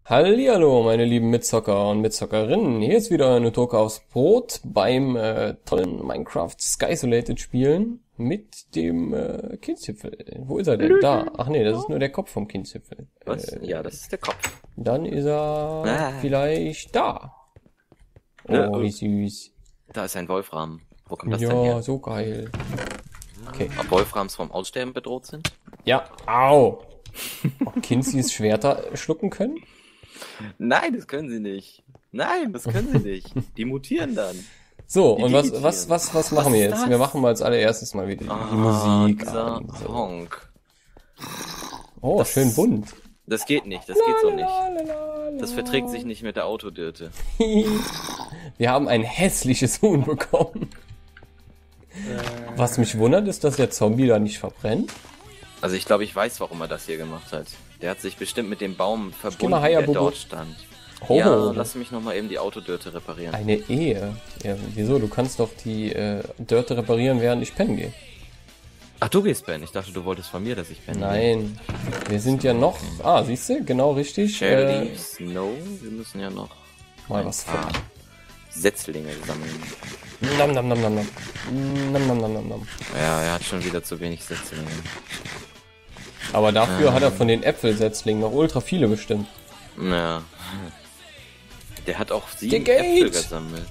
Hallihallo, meine lieben Mitzocker und Mitzockerinnen. Hier ist wieder eine Toke aufs Brot beim tollen Minecraft Skysolated spielen mit dem Kindzipfel. Wo ist er denn? Da. Ach nee, das ist nur der Kopf vom Kindzipfel. Was? Ja, das ist der Kopf. Dann ist er vielleicht da. Oh, wie süß. Da ist ein Wolfram. Wo kommt das denn Ja, her? so geil. Okay. Ob Wolframs vom Aussterben bedroht sind? Ja, au. Ob Kindzis Schwerter schlucken können? Nein, das können sie nicht. Nein, das können sie nicht. Die mutieren dann. So, Die und digitieren. was machen wir ist jetzt? das? Wir machen mal als allererstes mal wieder die Musik dieser an. So. Honk. Oh, schön bunt. Das geht nicht, das geht so nicht. Das verträgt sich nicht mit der Autodürte. Wir haben ein hässliches Huhn bekommen. Was mich wundert, ist, dass der Zombie da nicht verbrennt. Also ich glaube, ich weiß, warum er das hier gemacht hat. Der hat sich bestimmt mit dem Baum mal verbunden, der Hayabubu. dort stand. Oh. Ja, lass mich nochmal eben die Autodürte reparieren. Eine Ehe. Ja, wieso? Du kannst doch die Dörte reparieren, während ich pennen gehe. Ach, du gehst pennen. Ich dachte, du wolltest von mir, dass ich penne. Nein. Wir sind ja noch... Ah, siehst du? Genau richtig. Share leaves? No, wir müssen ja noch Mal was ein paar Setzlinge sammeln. Nam, nam, nam, nam, nam. Nam, nam, nam, nam, nam. Ja, er hat schon wieder zu wenig Setzlinge. Aber dafür hat er von den Äpfelsetzlingen noch ultra viele bestimmt. Ja. Der hat auch 7 Der geht. Äpfel gesammelt.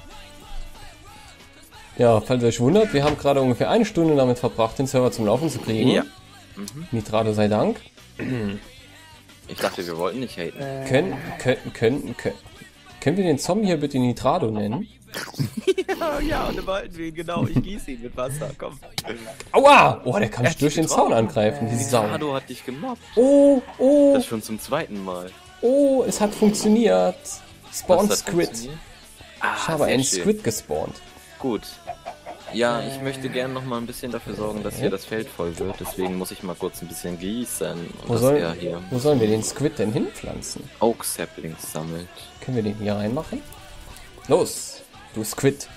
Ja, falls ihr euch wundert, wir haben gerade ungefähr 1 Stunde damit verbracht, den Server zum Laufen zu kriegen. Ja. Nitrado sei Dank. Ich dachte, wir wollten nicht haten. Können wir den Zombie hier bitte Nitrado nennen? Ja, und wollten wir ihn, genau. Ich gieße ihn mit Wasser, komm. Aua! Oh, der kann mich hat durch dich den Zaun getroffen. angreifen, diese Sau. Nado hat dich gemobbt. Oh, oh, Das schon zum 2. Mal. oh, es hat funktioniert. Spawn Was hat Squid. funktioniert? Ich habe sehr einen schön. Squid gespawnt. Gut. Ja, ich möchte gerne noch mal ein bisschen dafür sorgen, dass hier das Feld voll wird. Deswegen muss ich mal kurz ein bisschen gießen. Und Wo, dass er hier wo sollen wir den Squid denn hinpflanzen? Oak Saplings sammelt. Können wir den hier reinmachen? Los, du Squid.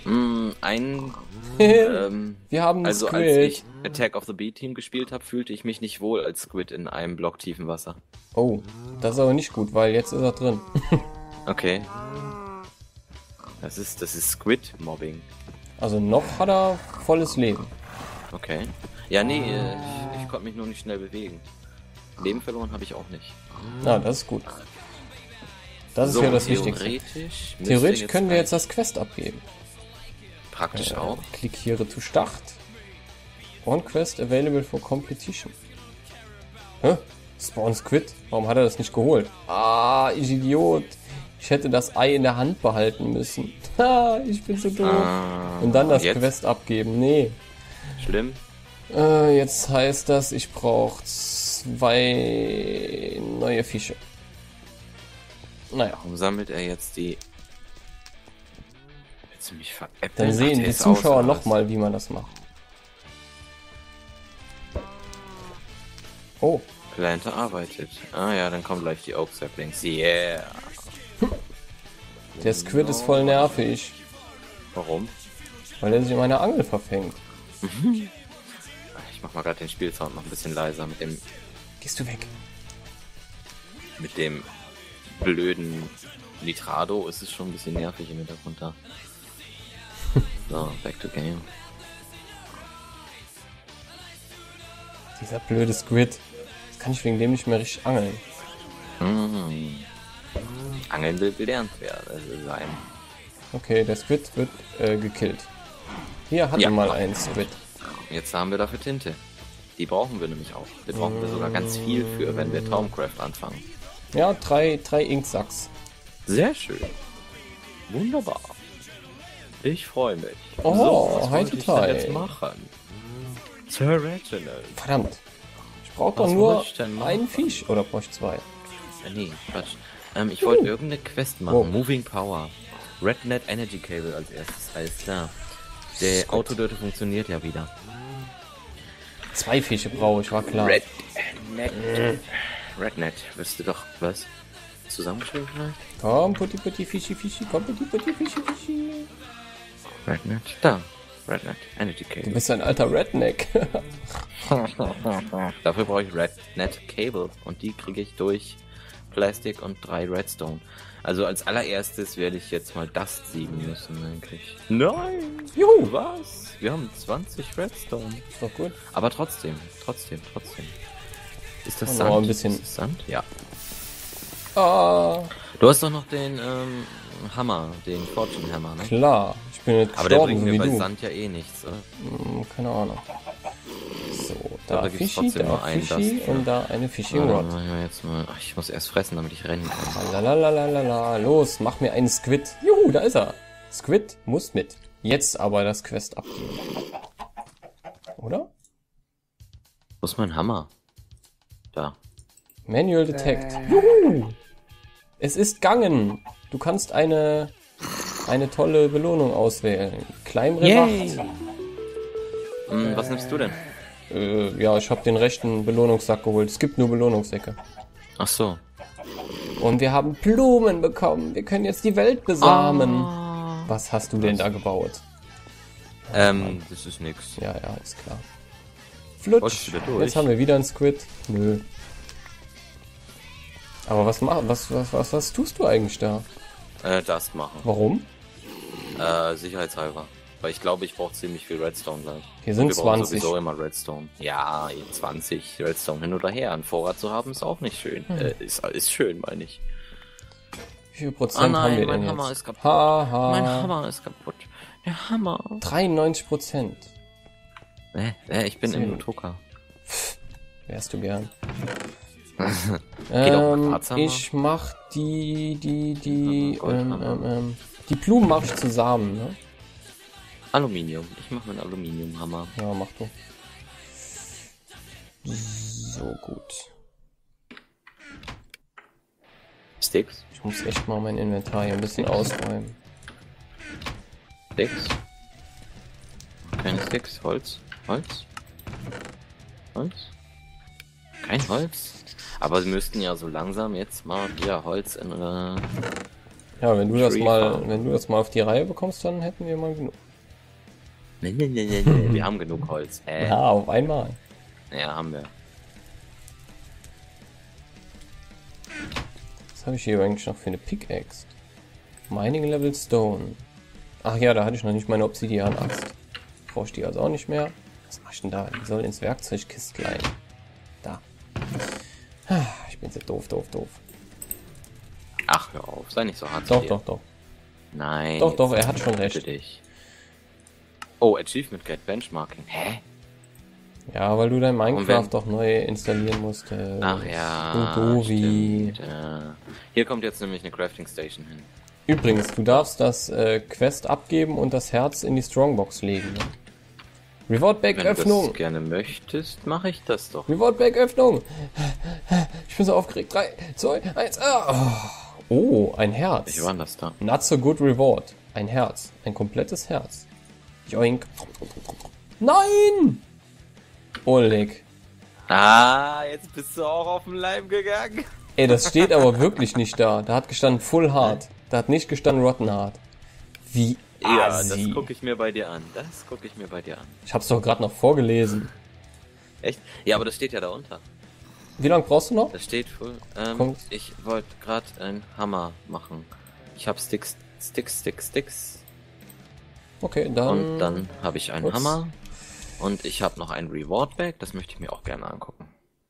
Wir haben einen Also Squid. als ich Attack of the B-Team gespielt habe, fühlte ich mich nicht wohl als Squid in einem Block tiefen Wasser. Oh, das ist aber nicht gut, weil jetzt ist er drin. Okay. Das ist Squid-Mobbing. Also noch hat er volles Leben. Okay. Ja, nee, ich konnte mich nur nicht schnell bewegen. Leben verloren habe ich auch nicht. Ah, das ist gut. Das ist ja das Wichtigste. müsste Theoretisch können wir jetzt das Quest abgeben. praktisch auch. Click here to start. One quest available for completion. Hä? Spawn Squid? Warum hat er das nicht geholt? Ah, ich Idiot. Ich hätte das Ei in der Hand behalten müssen. Ha, ich bin so doof. Und dann das jetzt? Quest abgeben. Nee. Schlimm. Jetzt heißt das, ich brauche 2 neue Fische. Naja. Warum sammelt er jetzt die... Willst du mich veräppeln? Dann sehen der die ist Zuschauer aus, oder was? nochmal, wie man das macht. Oh, Plante arbeitet. Ah ja, dann kommen gleich die Oak Saplings. Yeah. der Squid ist voll nervig, Warum? weil er sich in meiner Angel verfängt. Ich mach mal gerade den Spielsound noch ein bisschen leiser Gehst du weg? mit dem blöden Nitrado ist es schon ein bisschen nervig im Hintergrund da. So, back to game. Dieser blöde Squid. Jetzt kann ich wegen dem nicht mehr richtig angeln. Angeln will gelernt werden sein. Okay, der Squid wird gekillt. Hier hatten Ja. wir mal einen Squid. Jetzt haben wir dafür Tinte. Die brauchen wir nämlich auch. Die brauchen wir sogar ganz viel für, wenn wir Taumcraft anfangen. Ja, 3 Inksacks. Sehr schön. Wunderbar. Ich freue mich. Oh, was hi wollte ich total. denn jetzt machen? Sir Reginald. Verdammt. Ich brauche doch Was nur wollte ich denn machen? einen Fisch. Oder brauche ich 2? Nee, Quatsch. Ich wollte irgendeine Quest machen. Oh. Moving Power. Rednet Energy Cable als erstes. Alles klar. Der Gut. Autodörte funktioniert ja wieder. 2 Fische brauche ich, war klar. Rednet. Wirst du doch was? Zusammengeschrieben vielleicht? Komm, Putti Putti Fischi Fischi, komm Putti Putti Fischi Fischi. Rednet. Da. Rednet, Energy Du Cable. bist ein alter Redneck. Dafür brauche ich Rednet Cable und die kriege ich durch Plastic und 3 Redstone. Also als allererstes werde ich jetzt mal Dust sieben müssen eigentlich. Nein! Juhu. Was? Wir haben 20 Redstone. Ist doch gut. Aber trotzdem. Ist das Und Sand? noch ein bisschen- Ist das Sand? Ja. Ah, Du hast doch noch den Hammer, den Fortune Hammer, ne? klar. Ich bin jetzt Aber der gestorben, bringt so mir wie bei du. Sand ja eh nichts, oder? Keine Ahnung. So, Da da gibt's Fischi, trotzdem da nur einen Fischi Dust, und da eine Fishing Warte, Rod. machen wir jetzt mal. Ach, ich muss erst fressen, damit ich rennen kann. Lalalala, los, mach mir einen Squid. Juhu, da ist er. Squid muss mit. Jetzt aber das Quest abgeben. Oder? Wo ist mein Hammer? Da. Manual Detect. Juhu! Es ist gangen. Du kannst eine tolle Belohnung auswählen. Climbrewacht. Was nimmst du denn? Ja, ich habe den rechten Belohnungssack geholt. Es gibt nur Belohnungssäcke. Ach so. Und wir haben Blumen bekommen. Wir können jetzt die Welt besamen. Ah. Was hast du denn da gebaut? Das ist nix. Ja, ist klar. Wolltest Flutsch. du da durch? Jetzt haben wir wieder einen Squid. Nö. Aber was tust du eigentlich da? Dust machen. Warum? Sicherheitshalber. Weil ich glaube, ich brauche ziemlich viel Redstone gleich. Hier sind Wir brauchen 20. sowieso immer Redstone. Ja, 20 Redstone hin oder her. Ein Vorrat zu haben ist auch nicht schön. Ist schön, meine ich. Wie viel Prozent nein, haben wir mein denn Hammer jetzt? ist kaputt. Haha. Mein Hammer ist kaputt. Der Hammer. 93%. Ich bin Sehr im gut. Drucker. Wärst du gern. Geht auch mit Quarzhammer? Ich mach die Goldhammer. die Blumen mach ich zusammen, ne? Aluminium. Ich mache einen Aluminiumhammer. Ja, mach du. So gut. Sticks. Ich muss echt mal mein Inventar hier ein bisschen ausräumen. Sticks. Keine Sticks. Holz. Holz. Holz. Kein Holz. Aber sie müssten ja so langsam jetzt mal wieder Holz in Ja, wenn du das Tree mal, Farm. wenn du das mal auf die Reihe bekommst, dann hätten wir mal genug. Nee. Wir haben genug Holz. Ja, auf einmal. Ja, haben wir. Was habe ich hier eigentlich noch für eine Pickaxe? Mining Level Stone. Ach ja, da hatte ich noch nicht meine Obsidian-Axt. Brauche ich die also auch nicht mehr. Was mach ich denn da? Die soll ins Werkzeugkistlein. Da. Ich bin so doof. Ach, hör auf. Sei nicht so hart. zu Doch, dir. doch. Nein. Doch, jetzt er hat schon bitte recht. dich. Oh, Achievement Get Benchmarking. Hä? Ja, weil du dein Minecraft wenn- doch neu installieren musstest. Ach ja. Du Dovi. Stimmt, ja. Hier kommt jetzt nämlich eine Crafting Station hin. Übrigens, du darfst das Quest abgeben und das Herz in die Strongbox legen. Ne? Reward Bag Wenn du Öffnung. das gerne möchtest, mache ich das doch. Reward Bag Öffnung. Ich bin so aufgeregt. 3, 2, 1. Oh, ein Herz. Wie war denn das da? Not so good reward. Ein Herz. Ein komplettes Herz. Joink. Nein! Oleg. Ah, jetzt bist du auch auf den Leim gegangen. Ey, das steht aber wirklich nicht da. Da hat gestanden Full Hard. Da hat nicht gestanden Rotten Hard. Wie Ja, assi. das gucke ich mir bei dir an. Ich hab's doch gerade noch vorgelesen. Echt? Ja, aber das steht ja da unter. Wie lange brauchst du noch? Das steht voll. Kommt. Ich wollte gerade einen Hammer machen. Ich habe Sticks. Okay, dann... Und dann habe ich einen ups. Hammer. Und ich habe noch ein Reward Bag. Das möchte ich mir auch gerne angucken.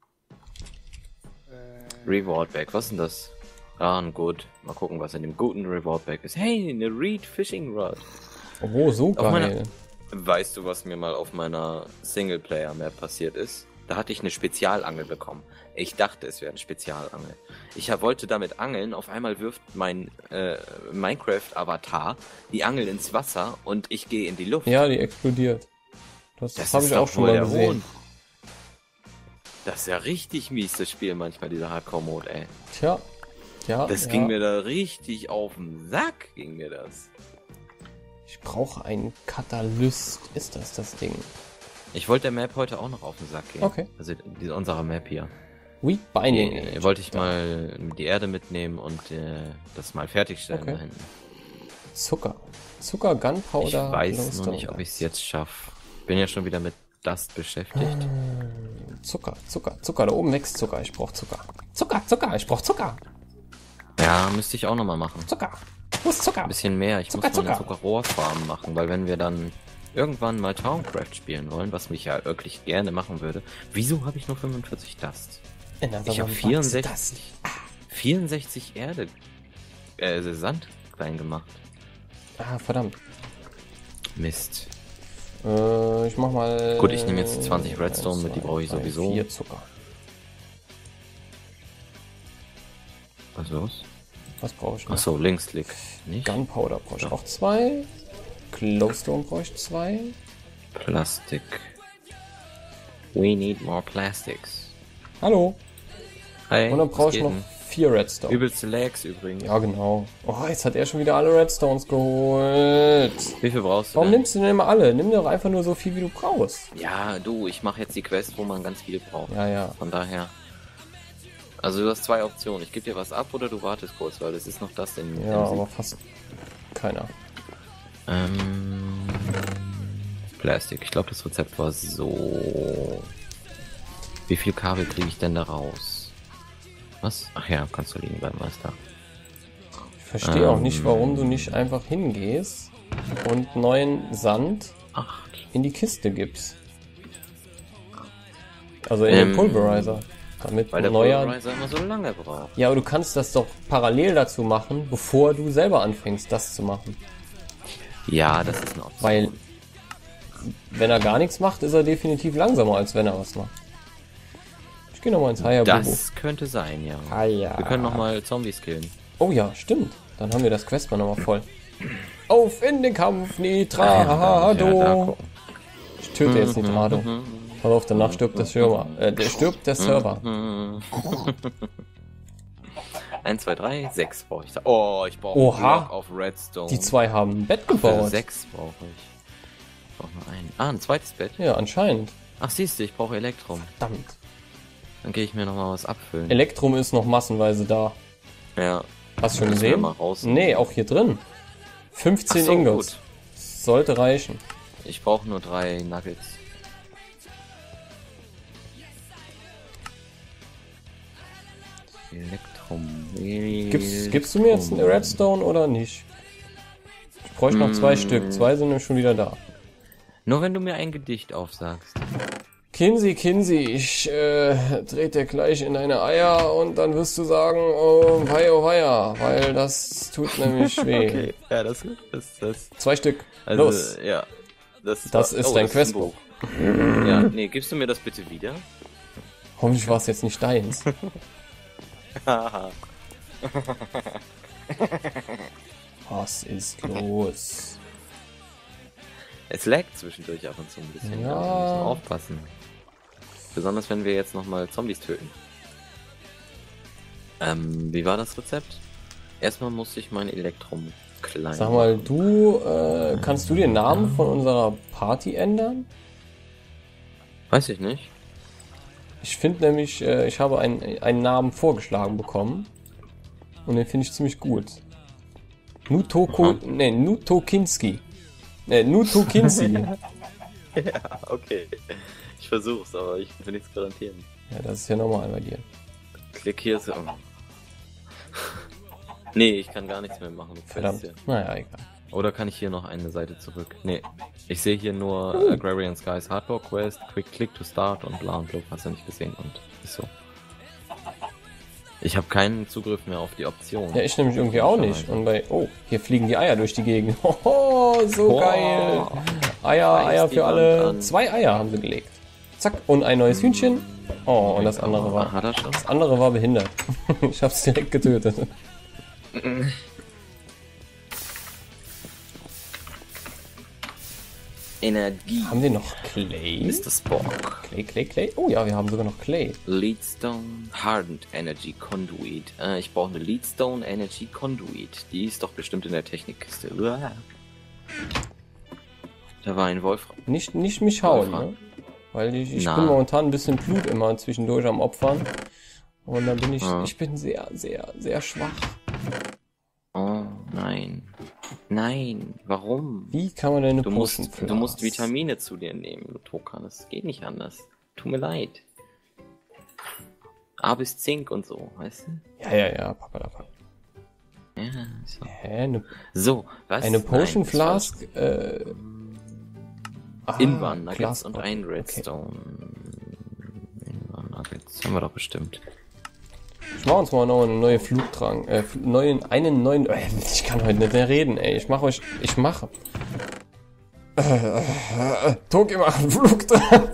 Reward Bag, was ist denn das? Gut. Mal gucken, was in dem guten Reward Bag ist. Hey, eine Reed Fishing Rod. Oh, so Auf meiner- geil. Weißt du, was mir mal auf meiner Singleplayer-Map passiert ist? Da hatte ich eine Spezialangel bekommen. Ich dachte, es wäre eine Spezialangel. Wollte damit angeln, auf einmal wirft mein Minecraft-Avatar die Angel ins Wasser und ich gehe in die Luft. Ja, die explodiert. Das habe ich doch auch schon wohl mal der gesehen. Hohn. Das ist ja richtig mies, das Spiel manchmal, dieser Hardcore-Mode, ey. Tja. Ja, Das ja. ging mir da richtig auf den Sack, ging mir das. Ich brauche einen Katalyst. Ist das Ding? Ich wollte der Map heute auch noch auf den Sack gehen. Okay. Also unserer Map hier. Weak Binding. Die, Agent. wollte ich mal die Erde mitnehmen und das mal fertigstellen Okay. da hinten. Zucker. Zucker, Gunpowder, Ich weiß noch Glowstone nicht, ob Dust. ich es jetzt schaffe. Bin ja schon wieder mit Dust beschäftigt. Zucker, Zucker, Zucker. Da oben wächst Zucker. Ich brauche Zucker. Zucker, Zucker. Ich brauche Zucker. Ja, müsste ich auch nochmal machen. Zucker. Wo ist Zucker? Ein bisschen mehr. Ich Zucker, muss mal eine Zucker. Zuckerrohrfarm machen, weil wenn wir dann irgendwann mal Towncraft spielen wollen, was mich ja wirklich gerne machen würde. Wieso habe ich nur 45 Dust? Ich habe 64 Erde, Sand klein gemacht. Ah, verdammt. Mist. Ich mach mal... Gut, ich nehme jetzt 20 Redstone mit, die brauche ich sowieso. 4 Zucker. Was ist los? Was brauche ich noch? Achso, Linksklick. Nicht? Gunpowder brauche ich auch 2. Glowstone brauche ich 2. Plastik. We need more plastics. Hallo. Hey, Und dann brauche was ich geht noch denn? 4 Redstone. Übelste Lags übrigens. Ja, genau. Oh, jetzt hat er schon wieder alle Redstones geholt. Wie viel brauchst du Warum denn? nimmst du denn immer alle? Nimm doch einfach nur so viel, wie du brauchst. Ja, du, ich mache jetzt die Quest, wo man ganz viel braucht. Ja, ja. Von daher. Also du hast 2 Optionen. Ich gebe dir was ab oder du wartest kurz, weil es ist noch das in Ja, aber fast keiner. Plastik. Ich glaube, das Rezept war so. Wie viel Kabel kriege ich denn da raus? Was? Ach ja, kannst du liegen bleiben, alles da. Ich verstehe auch nicht, warum du nicht einfach hingehst und neuen Sand 8. in die Kiste gibst. Also in den Pulverizer. Damit Weil der neuer... Pulverizer immer so lange braucht. Ja, aber du kannst das doch parallel dazu machen, bevor du selber anfängst, das zu machen. Ja, das ist eine Option. Weil, wenn er gar nichts macht, ist er definitiv langsamer, als wenn er was macht. Ich gehe nochmal ins Hayabubu. Das könnte sein, ja. Ah, ja. Wir können nochmal Zombies killen. Oh ja, stimmt. Dann haben wir das Quest mal nochmal voll. Auf in den Kampf, Ja, Nitrado! da Ich töte jetzt Nitrado. Pass auf, danach stirbt der Server. Der Server. 1, 2, 3, 6 brauche ich da. Oh, ich brauche Oha. einen Block auf Redstone. Die zwei haben ein Bett Für gebaut. 6 brauche ich. Ich brauche nur einen. Ah, ein zweites Bett. Ja, anscheinend. Ach, siehst du, ich brauche Elektrum. Verdammt. Dann gehe ich mir nochmal was abfüllen. Elektrum ist noch massenweise da. Ja. Hast du schon Müssen wir gesehen? mal raus. Nee, auch hier drin. 15 Ach so, Ingots. gut. Sollte reichen. Ich brauche nur 3 Nuggets. Elektrum. Gibst du mir jetzt eine Redstone oder nicht? Ich bräuchte noch 2 Stück. 2 sind nämlich schon wieder da. Nur wenn du mir ein Gedicht aufsagst. Kinsey, ich dreht dir gleich in deine Eier und dann wirst du sagen, oh weia, weil das tut nämlich weh. Okay, ja, das. 2 Stück. Also, Los. ja. Das ist das dein ist ein Questbuch. Buch. Ja, nee, gibst du mir das bitte wieder? Hoffentlich war es jetzt nicht deins. Was ist los? Es laggt zwischendurch ab und zu ein bisschen. Ja. Wir müssen aufpassen. Besonders wenn wir jetzt nochmal Zombies töten. Wie war das Rezept? Erstmal musste ich mein Elektrum klein Sag mal, machen. du, kannst du den Namen von unserer Party ändern? Weiß ich nicht. Ich finde nämlich, ich habe einen Namen vorgeschlagen bekommen. Und den finde ich ziemlich gut. Nutokinski. Nutokinski. Ja, okay. Ich versuch's, aber ich will nichts garantieren. Ja, das ist ja normal bei dir. Klick hier so. Nee, ich kann gar nichts mehr machen. mit Verdammt. Quests Naja, egal. hier. Oder kann ich hier noch eine Seite zurück? Nee. Ich sehe hier nur Agrarian Skies Hardcore Quest, Quick Click to Start und bla und bla. Hast du nicht gesehen und ist so. Ich habe keinen Zugriff mehr auf die Option. Ja, ich nämlich irgendwie auch nicht. Und bei, oh, hier fliegen die Eier durch die Gegend. Hoho, so Boah. geil. Eier die für Wand alle. an. 2 Eier haben sie gelegt. Zack, und ein neues Hühnchen. Oh, und das andere war... Hat er schon? Das andere war behindert. Ich hab's direkt getötet. Energie. Haben wir noch Clay? Mr. Spock. Clay? Oh ja, wir haben sogar noch Clay. Leadstone Hardened Energy Conduit. Ich brauche eine Leadstone Energy Conduit. Die ist doch bestimmt in der Technikkiste. Uah. Da war ein Wolfram. Nicht mich hauen, Wolfram. ne? Weil ich Na. bin momentan ein bisschen Blut immer zwischendurch am Opfern. Und dann bin ich Ah. bin sehr, sehr, sehr schwach. Oh nein. Nein, warum? Wie kann man denn eine Du Potion musst, du musst Flask? Vitamine zu dir nehmen, Tokan. Das geht nicht anders. Tut mir leid. A bis Zink und so, weißt du? Ja, Papa. Ja, so. Hä? So, was? Eine Potion Nein, das war Flask? Invan Nuggets Glas- und ein okay. Redstone. Invan Nuggets haben wir doch bestimmt. Ich mach uns mal noch eine neue Flugtrank. Einen neuen. Ich kann heute nicht mehr reden, ey. Ich mache. Toki macht einen Flugtrank.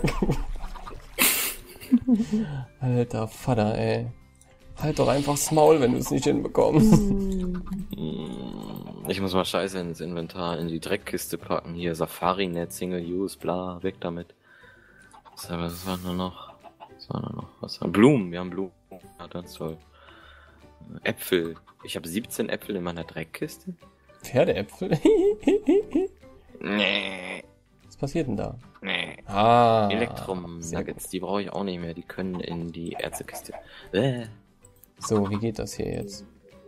Alter Vater, ey. Halt doch einfach das Maul, wenn du es nicht hinbekommst. Ich muss mal Scheiße ins Inventar, in die Dreckkiste packen. Hier, Safari-Net, Single-Use, bla, weg damit. Was war nur noch? Was war? Blumen, wir haben Blumen. Ja, das ist toll. Äpfel. Ich habe 17 Äpfel in meiner Dreckkiste. Pferdeäpfel? Nee. Was passiert denn da? Nee. Ah. Elektrum-Nuggets, die brauche ich auch nicht mehr. Die können in die Ärztekiste. So, wie geht das hier jetzt?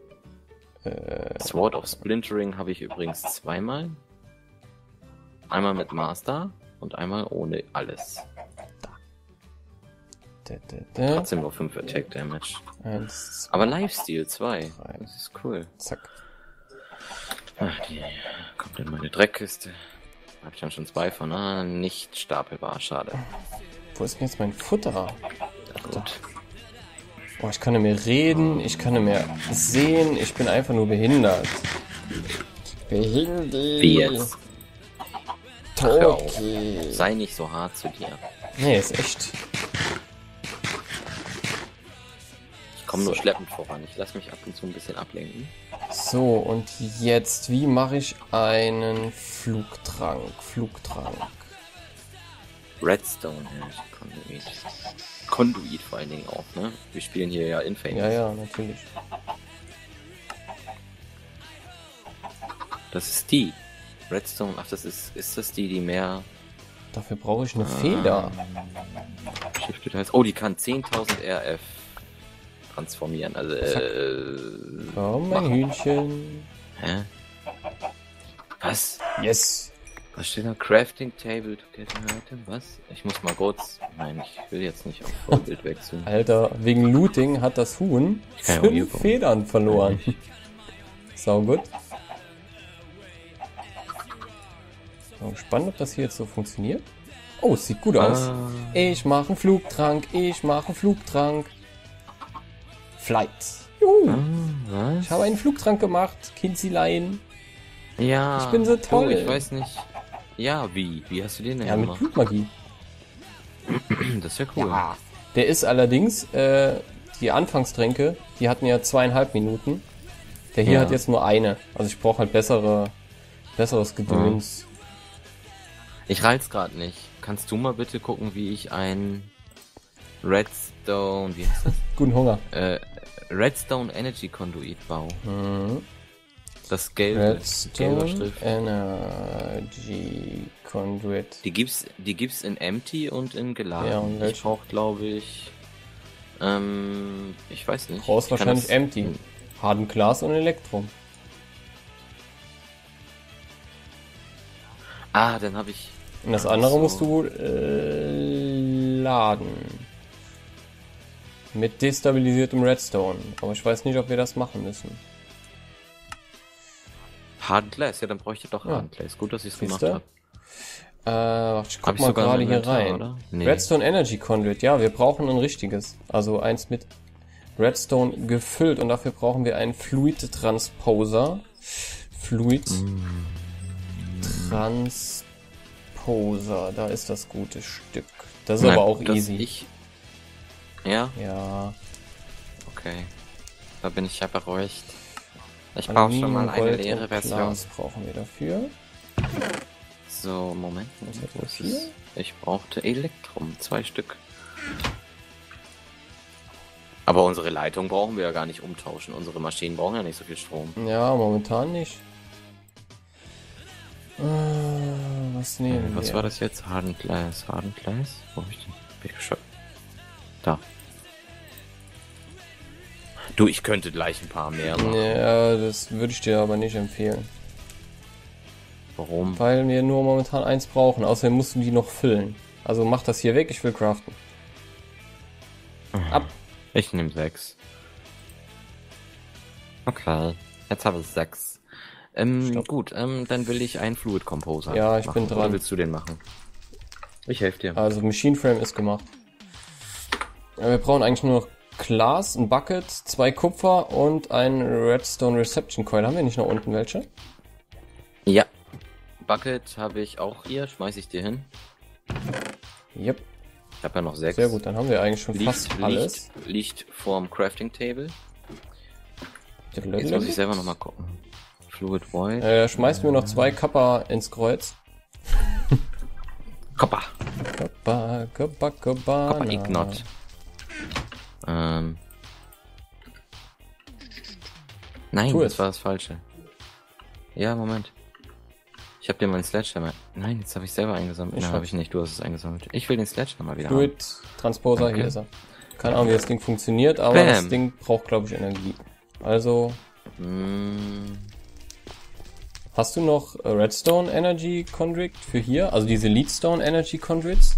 Sword of Splintering habe ich übrigens zweimal. Einmal mit Master und einmal ohne alles. Trotzdem nur 5 Attack Damage. 1, 2, Aber Lifesteal 2. 3. Das ist cool. Zack. Ach, die kommt in meine Dreckkiste. Hab ich dann schon 2 von. Ah, nicht stapelbar. Schade. Wo ist denn jetzt mein Futter? Gut. Oh, ich kann nicht mehr reden, ich kann nicht mehr sehen, ich bin einfach nur behindert. Behindert. Wie jetzt? Hör auf. Toki. Sei nicht so hart zu dir. Nee, ist echt. Ich komme nur schleppend voran. Ich lasse mich ab und zu ein bisschen ablenken. So, und jetzt, wie mache ich einen Flugtrank? Redstone, ja, Conduit vor allen Dingen auch, ne? Wir spielen hier ja Infamous. Ja, natürlich. Das ist die. Redstone, ach, ist das die mehr... Dafür brauche ich eine Feder. Shifted heißt... Oh, die kann 10.000 RF transformieren, also, Komm, mein Hühnchen. Hä? Was? Yes. Was steht da? Crafting Table to get an item? Was? Ich muss mal kurz... Nein, ich will jetzt nicht auf Vollbild wechseln. Alter, wegen Looting hat das Huhn Ja, 5 Federn verloren. Sau gut. So, gespannt, ob das hier jetzt so funktioniert. Oh, es sieht gut aus. Ich mache einen Flugtrank. Flight. Juhu. Was? Ich habe einen Flugtrank gemacht, Kinzilein. Ja. Ich bin so toll. Oh, ich weiß nicht. Ja, wie? Wie hast du den denn Ja, mit gemacht? Blutmagie. Das ist ja cool. Ja. Der ist allerdings, die Anfangstränke, die hatten ja 2,5 Minuten. Der hier Ja. hat jetzt nur eine. Also ich brauche halt besseres Gedöns. Ich reil's gerade nicht. Kannst du mal bitte gucken, wie ich ein Redstone, wie heißt das? Guten Hunger. Redstone Energy Conduit baue. Mhm. Das gelbe. gelbe Redstone Schrift. Energy Conduit. Die gibt's in Empty und in geladen. Ja, und ich welche? brauch, glaube ich, ich weiß nicht. Brauchst Ich kann wahrscheinlich das- Empty. Harden Glas und Elektrum. Ah, dann habe ich... Und das Ach andere so. musst du laden. Mit destabilisiertem Redstone. Aber ich weiß nicht, ob wir das machen müssen. Harden Glass, ja, dann bräuchte ich doch Ja. Harden Glass. Gut, dass ich es gemacht Siehste? habe. Ich Hab guck ich mal sogar gerade im hier Inventar, rein. oder? Nee. Redstone Energy Conduit. Ja, wir brauchen ein richtiges. Also eins mit Redstone gefüllt. Und dafür brauchen wir einen Fluid Transposer. Fluid Transposer. Da ist das gute Stück. Das ist aber auch dass easy. Ja, Ja. okay. Da bin ich ja beruhigt. Ich brauche schon mal eine Gold leere und Version. Glas brauchen wir dafür. So, Moment. Was hat Wo das ist hier? es? Ich brauchte Elektrum, 2 Stück. Aber unsere Leitung brauchen wir ja gar nicht umtauschen. Unsere Maschinen brauchen ja nicht so viel Strom. Ja, momentan nicht. Was nehmen wir? Was war das jetzt? Hardened Glass. Hardened Glass? Wo hab ich den? Bin ich bescheuert? Da. Du, ich könnte gleich ein paar mehr machen. Ja, das würde ich dir aber nicht empfehlen. Warum? Weil wir nur momentan 1 brauchen. Außerdem musst du die noch füllen. Also mach das hier weg, ich will craften. Ab. Ich nehme 6. Okay, jetzt habe ich 6. Gut, dann will ich einen Fluid Composer. Ja, ich machen. bin dran. Oder willst du den machen? Ich helfe dir. Also Machine Frame ist gemacht. Ja, wir brauchen eigentlich nur noch Glas, ein Bucket, 2 Kupfer und ein Redstone Reception Coil. Haben wir nicht noch unten welche? Ja. Bucket habe ich auch hier, schmeiße ich dir hin. Yep. Ich habe ja noch 6. Sehr gut, dann haben wir eigentlich schon fast alles. Liegt vorm Crafting Table. Jetzt muss ich Jetzt selber nochmal gucken. Fluid Void. schmeißen wir noch 2 Kappa ins Kreuz. Copper. Kappa, Kappa, Kappa. Copper Ignot. Nein, Tu das es. war das Falsche. Ja, Moment. Ich habe dir meinen Sledgehammer. Nein, jetzt habe ich selber eingesammelt. Ich Nein, hab's. habe ich nicht. Du hast es eingesammelt. Ich will den Sledgehammer wieder haben. Fluid Transposer, Okay. hier ist er. Keine Ahnung, wie das Ding funktioniert, aber Bam. das Ding braucht, glaube ich, Energie. Also, hast du noch Redstone Energy Conduit für hier? Also diese Leadstone Energy Conduits?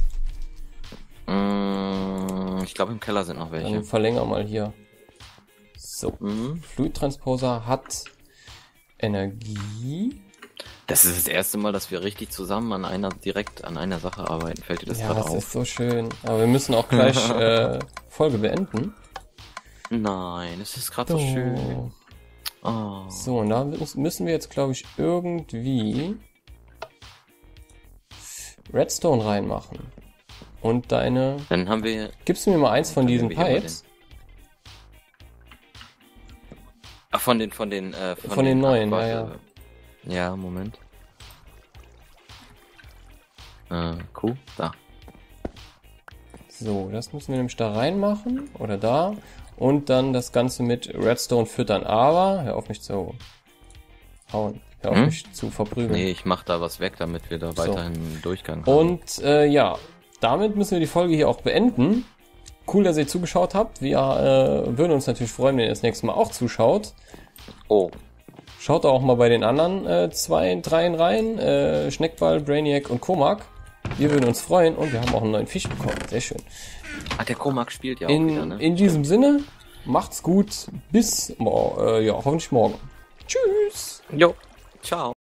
Ich glaube, im Keller sind noch welche. Dann verlänger mal hier. So. Mhm. Fluid Transposer hat Energie. Das ist das erste Mal, dass wir richtig zusammen direkt an einer Sache arbeiten. Fällt dir das Ja, gerade das auf? ist so schön. Aber wir müssen auch gleich Folge beenden. Nein, es ist gerade so schön. Oh. So, und da müssen wir jetzt, glaube ich, irgendwie Redstone reinmachen. Und deine... Dann haben wir... Gibst du mir mal eins von diesen wir hier mal Pipes? Ach, von den neuen, warte. ja. Ja, Moment. Kuh, da. So, das müssen wir nämlich da reinmachen. Oder da. Und dann das Ganze mit Redstone füttern. Aber, hör auf mich zu hauen. Hör auf mich zu verprügeln. Nee, ich mach da was weg, damit wir da weiterhin einen Durchgang haben. Und ja, damit müssen wir die Folge hier auch beenden. Cool, dass ihr zugeschaut habt. Wir würden uns natürlich freuen, wenn ihr das nächste Mal auch zuschaut. Oh. Schaut auch mal bei den anderen 2, 3 rein. Schneckball, Brainiac und Komak. Wir würden uns freuen und wir haben auch einen neuen Fisch bekommen. Sehr schön. Ah, der Komak spielt ja auch wieder, ne? In diesem Sinne, macht's gut. Bis hoffentlich morgen. Tschüss. Jo. Ciao.